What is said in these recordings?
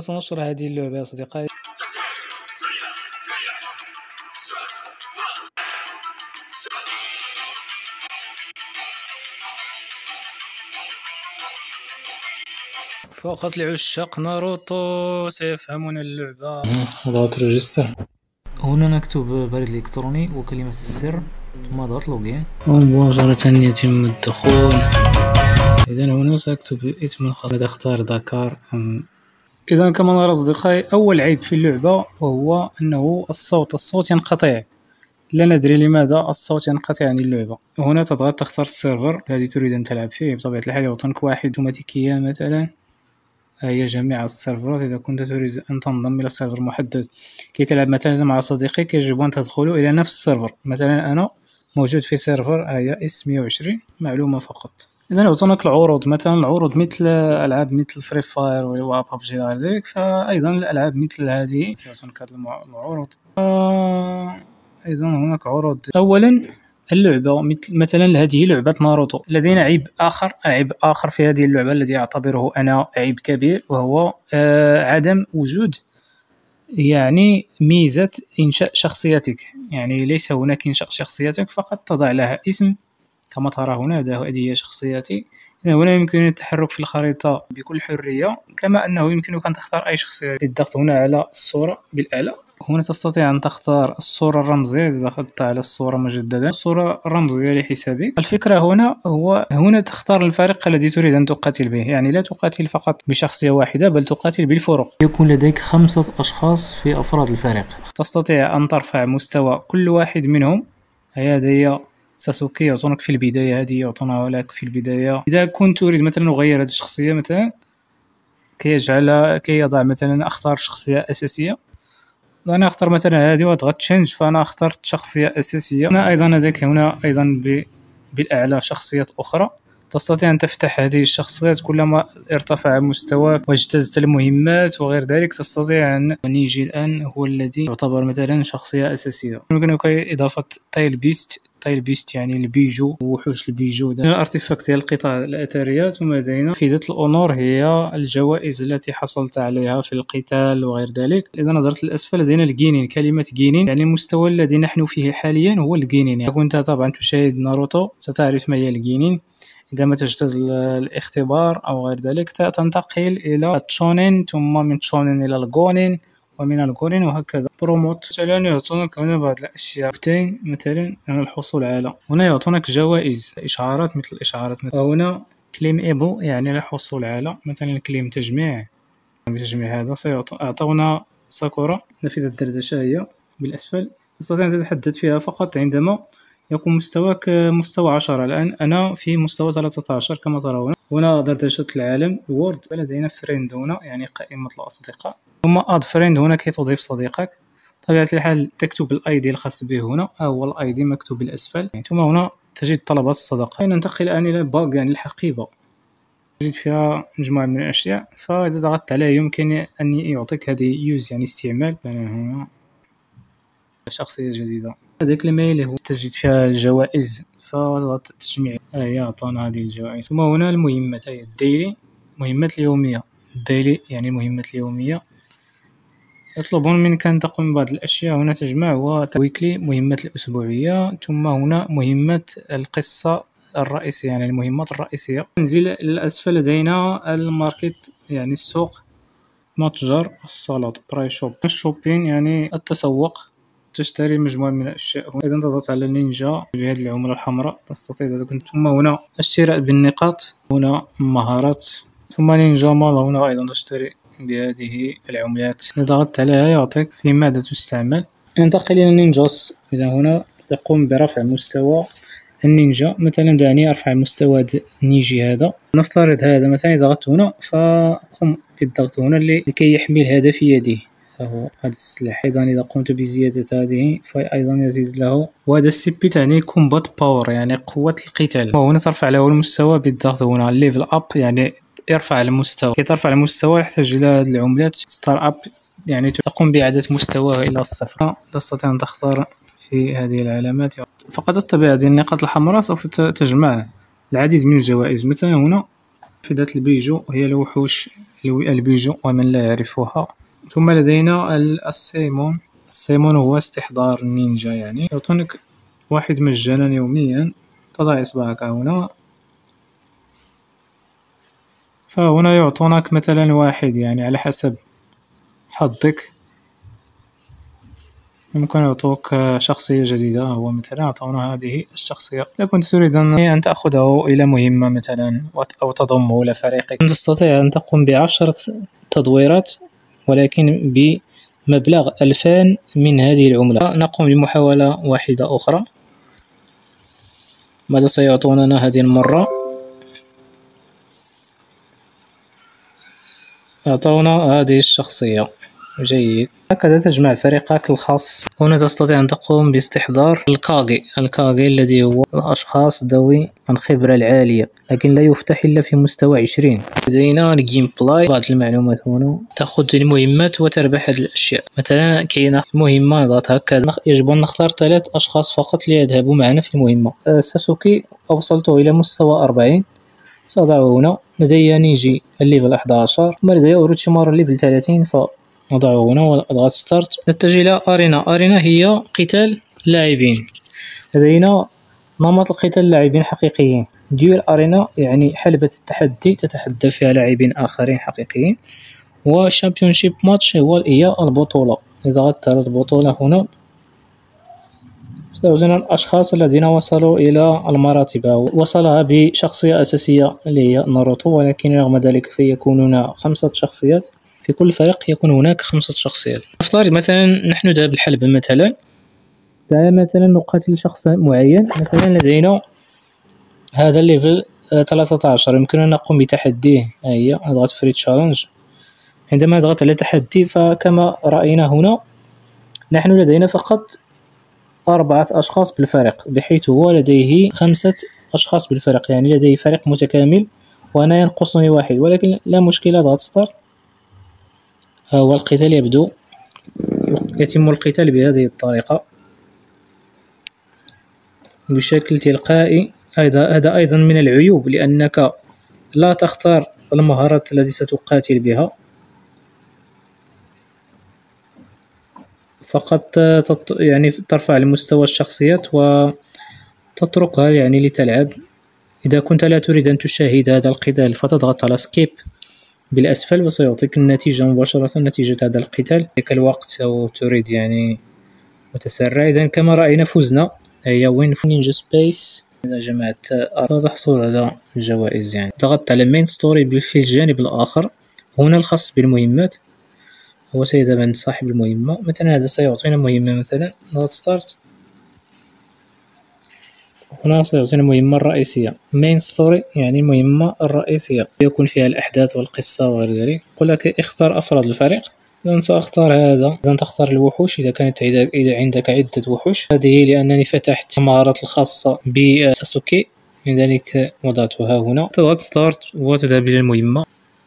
سنشر هذه اللعبة يا أصدقائي. فقط لعشاق ناروتو سيفهمون اللعبة. ضغط ريجستر. هنا نكتب بريد الإلكتروني وكلمة السر ثم ضغط لوجين ومباشرة يتم الدخول. إذا هنا سأكتب اسم الخريطة، أختار دكار. إذا كما نرى أصدقائي أول عيب في اللعبة وهو أنه الصوت ينقطع، لا ندري لماذا الصوت ينقطع عن اللعبة. هنا تضغط تختار السيرفر الذي تريد أن تلعب فيه، بطبيعة الحال يعطونك واحد اوتوماتيكيا مثلا. هي جميع السيرفرات. إذا كنت تريد أن تنضم إلى سيرفر محدد كي تلعب مثلا مع صديقك يجب أن تدخلوا إلى نفس السيرفر. مثلا أنا موجود في سيرفر هي اس 120 معلومة فقط. إذا يعطونك العروض، مثلا العروض مثل ألعاب مثل فري فاير وبابجي وغير فأيضا الألعاب مثل هذه يعطونك هذه العروض. أيضا هناك عروض. أولا اللعبة مثلا هذه لعبة ناروتو، لدينا عيب آخر في هذه اللعبة الذي أعتبره أنا عيب كبير، وهو عدم وجود يعني ميزة إنشاء شخصيتك. يعني ليس هناك إنشاء شخصيتك، فقط تضع لها اسم كما ترى هنا. هذه هي شخصيتي. هنا يمكنني التحرك في الخريطة بكل حرية، كما أنه يمكنك أن تختار أي شخصية بالضغط هنا على الصورة بالأعلى. هنا تستطيع أن تختار الصورة الرمزية. إذا ضغطت على الصورة مجددا الصورة الرمزية لحسابك. الفكرة هنا تختار الفريق الذي تريد أن تقاتل به، يعني لا تقاتل فقط بشخصية واحدة بل تقاتل بالفرق. يكون لديك 5 أشخاص في أفراد الفريق. تستطيع أن ترفع مستوى كل واحد منهم. هذه هي ساسوكي يعطونك في البداية، هذه يعطونها لك في البداية. إذا كنت تريد مثلا أغير هذه الشخصية مثلا كي يضع مثلا أختار شخصية أساسية، أنا أختار مثلا هذه وأضغط تشينج، فأنا اخترت شخصية أساسية. أنا أيضا لديك هنا أيضا بالأعلى شخصيات أخرى. تستطيع أن تفتح هذه الشخصيات كلما ارتفع مستواك واجتزت المهمات وغير ذلك. تستطيع أن نيجي الآن هو الذي يعتبر مثلا شخصية أساسية. يمكنك إضافة تايل بيست يعني البيجو، وحوش البيجو الارتيفاكت هي القطع الأثرية. ثم لدينا فائدة الأونور هي الجوائز التي حصلت عليها في القتال وغير ذلك. إذا نظرت للأسفل لدينا الجينين، كلمة جينين يعني المستوى الذي نحن فيه حاليا هو الجينين. إذا كنت طبعا تشاهد ناروتو ستعرف ما هي الجينين. إذا ما تجتاز الاختبار أو غير ذلك تنتقل إلى التشونين، ثم من تشونين إلى الغونين، ومن الغونين وهكذا. بروموت مثلا يعطونك هنا بعض الأشياء مثلا الحصول على. هنا يعطونك جوائز إشعارات مثل الإشعارات هنا كليم إيبل يعني الحصول على مثلا كليم تجميع. بتجميع هذا سيعطونا ساكورا. نافذة الدردشة هي بالأسفل، تستطيع أن تتحدث فيها فقط عندما يكون مستواك مستوى 10. الآن أنا في مستوى 13 كما ترون. هنا دردشة العالم وورد. لدينا فريند هنا يعني قائمة الأصدقاء. ثم اد فريند هنا كي تضيف صديقك. طبيعة الحال تكتب الايدي الخاص به هنا، هو الايدي مكتوب بالأسفل. ثم هنا تجد طلبات الصداقة. ننتقل الآن إلى باغ يعني الحقيبة، تجد فيها مجموعة من الأشياء. فإذا ضغطت عليه يمكن أن يعطيك هذه يوز يعني استعمال. هنا شخصية جديدة. هذاك الميل هو تجد فيها الجوائز، فضغط تجميع هي أعطانا هذه الجوائز. ثم هنا المهمات هي الديلي، مهمات اليومية. الديلي يعني المهمات اليومية يطلبون منك أن تقوم ببعض الأشياء. هنا تجمع ويكلي مهمات الأسبوعية. ثم هنا مهمات القصة الرئيسية يعني المهمات الرئيسية. ننزل للأسفل لدينا الماركت يعني السوق، متجر السلطة براي شوب. الشوبين يعني التسوق، تشتري مجموعة من الأشياء. إذا تضغط على نينجا بهذه العملة الحمراء تستطيع إذا كنت. ثم هنا الشراء بالنقاط، هنا مهارات. ثم نينجا مال هنا أيضا تشتري بهذه العملات. إذا ضغطت عليها يعطيك في ماذا تستعمل. ننتقل إلى نينجاس. إذا هنا تقوم برفع مستوى النينجا. مثلا دعني أرفع مستوى نيجي هذا. نفترض هذا مثلا ضغطت هنا فأقوم بالضغط هنا لكي يحمل هذا في يده، هو هذا السلاح. أيضا إذا قمت بزيادة هذه فأيضا يزيد له. وهذا السي تعني كومبات باور يعني قوة القتال. وهنا ترفع له المستوى بالضغط هنا ليفل أب يعني يرفع المستوى. كي ترفع المستوى يحتاج إلى هذه العملات ستار أب يعني تقوم بإعادة مستواه إلى الصفر. تستطيع أن تختار في هذه العلامات. فقط تتبع هذه النقاط الحمراء سوف تجمع العديد من الجوائز. مثلا هنا نافذة البيجو هي الوحوش البيجو ومن لا يعرفها. ثم لدينا السيمون. السيمون هو استحضار النينجا، يعني يعطونك واحد مجانا يوميا. تضع إصبعك هنا، فهنا يعطونك مثلا واحد، يعني على حسب حظك يمكن يعطوك شخصية جديدة. هو مثلا أعطونا هذه الشخصية. إذا كنت تريد أن تأخذه إلى مهمة مثلا أو تضمه إلى فريقك، تستطيع أن تقوم ب10 تدويرات ولكن بمبلغ 2000 من هذه العملة. نقوم بمحاولة واحدة أخرى. ماذا سيعطوننا هذه المرة؟ أعطونا هذه الشخصية. جيد. هكذا تجمع فريقك الخاص. هنا تستطيع أن تقوم باستحضار الكاغي الذي هو الأشخاص ذوي الخبرة العالية، لكن لا يفتح إلا في مستوى 20. لدينا الجيم بلاي. بعض المعلومات هنا. تأخذ المهمات وتربح هذه الأشياء. مثلا كاينة مهمة ضغط هكذا، يجب أن نختار 3 أشخاص فقط ليذهبوا معنا في المهمة. ساسوكي أوصلته إلى مستوى 40، سأضعه هنا. لدي نيجي الليفل 11، ثم لدي أوروتشيمارو الليفل 30، فنضعه هنا وأضغط ستارت. نتجه إلى أرينا هي قتال لاعبين. لدينا نمط القتال لاعبين حقيقيين. ديول أرينا يعني حلبة التحدي، تتحدى فيها لاعبين آخرين حقيقيين. وشامبيونشيب ماتش هي البطولة. إذا ضغطت على البطولة هنا سيظهر الأشخاص الذين وصلوا إلى المراتب. وصلها بشخصية أساسية اللي هي ناروتو، ولكن رغم ذلك فيكونون 5 شخصيات. في كل فريق يكون هناك 5 شخصيات. نفترض مثلا نحن ذهب الحلبة مثلا، مثلا نقاتل شخص معين. مثلا لدينا هذا الليفل 13، يمكننا نقوم بتحديه. هي نضغط فري تشالنج. عندما نضغط على تحدي فكما رأينا هنا نحن لدينا فقط 4 أشخاص بالفريق، بحيث هو لديه 5 أشخاص بالفريق، يعني لديه فريق متكامل وأنا ينقصني 1. ولكن لا مشكلة. ضغط ستارت. والقتال يبدو. يتم القتال بهذه الطريقة بشكل تلقائي. هذا أيضا من العيوب، لأنك لا تختار المهارات التي ستقاتل بها، فقط يعني ترفع لمستوى الشخصيات وتتركها يعني لتلعب. إذا كنت لا تريد أن تشاهد هذا القتال فتضغط على سكيب بالأسفل وسيعطيك النتيجة مباشرة، نتيجة هذا القتال. ذلك الوقت أو تريد يعني متسرع. إذن كما رأينا فزنا. هي وين نينجا سبيس. إذا جمعت تحصل على الجوائز. يعني ضغطت على مين ستوري في الجانب الآخر، هنا الخاص بالمهمات. هو سيذهب عند صاحب المهمة. مثلا هذا سيعطينا مهمة، مثلا نضغط ستارت. هنا سيعطينا المهمة الرئيسية مين ستوري، يعني المهمة الرئيسية يكون فيها الأحداث والقصة وغير ذلك. يقول لك اختار أفراد الفريق. إذا سأختار هذا. إذا تختار الوحوش إذا كانت عندك عدة وحوش. هذه لأنني فتحت المهارات الخاصة بساسوكي، لذلك وضعتها هنا. تضغط ستارت وتذهب إلى المهمة.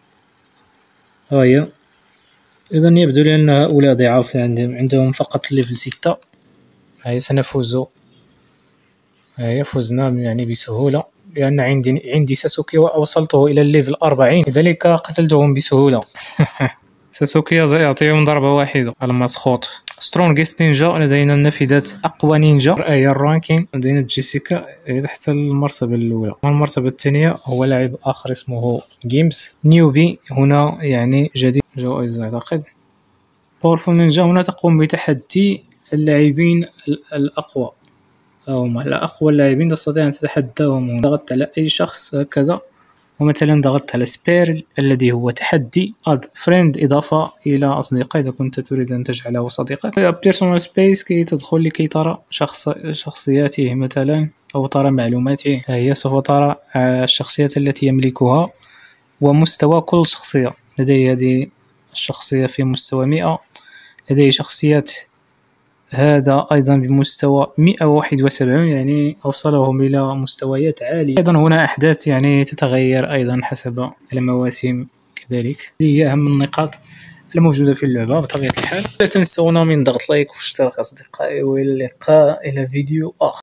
هي إذن يبدو لي أن هؤلاء ضعاف، عندهم فقط ليفل 6. هيا سنفوز. هيا فزنا يعني بسهولة، لأن عندي ساسوكي وأوصلته إلى الليفل 40، لذلك قتلتهم بسهولة. ساسوكي يعطيهم ضربة واحدة. المسخوط. سترونجست نينجا. لدينا النافذة أقوى نينجا. هي الرانكين. لدينا جيسيكا تحت المرتبة الأولى. المرتبة الثانية هو لاعب آخر اسمه جيمس. نيوبي هنا يعني جديد، جوائز أعتقد. باورفول نينجا هنا تقوم بتحدي اللاعبين الأقوى، أو على أقوى اللاعبين تستطيع أن تتحداهم. ضغطت على أي شخص هكذا، ومثلا ضغطت على سبير الذي هو تحدي. add friend إضافة إلى أصدقاء إذا كنت تريد أن تجعله صديقك. personal space كي تدخل لكي ترى شخصياته مثلا، أو ترى معلوماته. هي سوف ترى الشخصيات التي يملكها ومستوى كل شخصية. لدي هذه الشخصية في مستوى 100. لديه شخصيات هذا أيضا بمستوى 171، يعني أوصلهم إلى مستويات عالية. أيضا هنا أحداث يعني تتغير أيضا حسب المواسم كذلك. هذه هي أهم النقاط الموجودة في اللعبة بطبيعة الحال. لا تنسونا من ضغط لايك واشتراك أصدقائي، والى اللقاء إلى فيديو آخر.